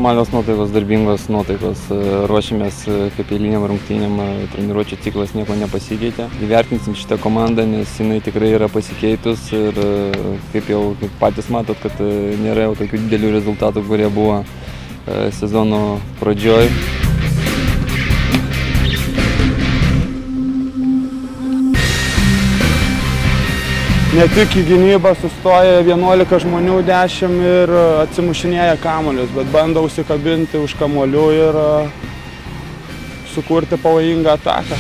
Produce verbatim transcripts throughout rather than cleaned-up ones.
normalios nuotaikos, darbingos nuotaikos. Ruošimės kaip eiliniam rungtynėm, treniruočių ciklas nieko nepasikeitė. Įvertinsim šitą komandą, nes jinai tikrai yra pasikeitus ir kaip jau kaip patys matot, kad nėra jau tokių didelių rezultatų, kurie buvo sezono pradžioj. Ne tik į gynybą sustoja vienuolika žmonių, dešimt ir atsimušinėja kamuolius, bet bando užsikabinti už kamuolių ir sukurti pavojingą ataką.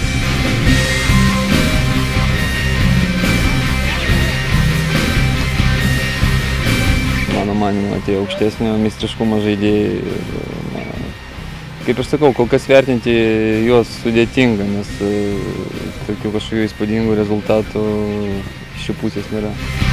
Mano manymu, atėjo aukštesnio meistriškumo žaidėjai. Ir, kaip ir sakau, kol kas vertinti juos sudėtinga, nes tokių kažkokių įspūdingų rezultatų iš šių pusės nėra.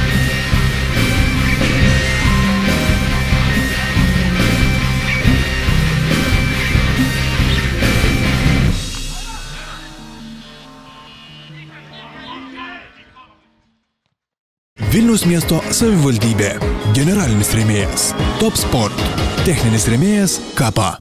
Vilniaus miesto savivaldybė. Generalinis rėmėjas Top Sport. Techninis rėmėjas Kapa.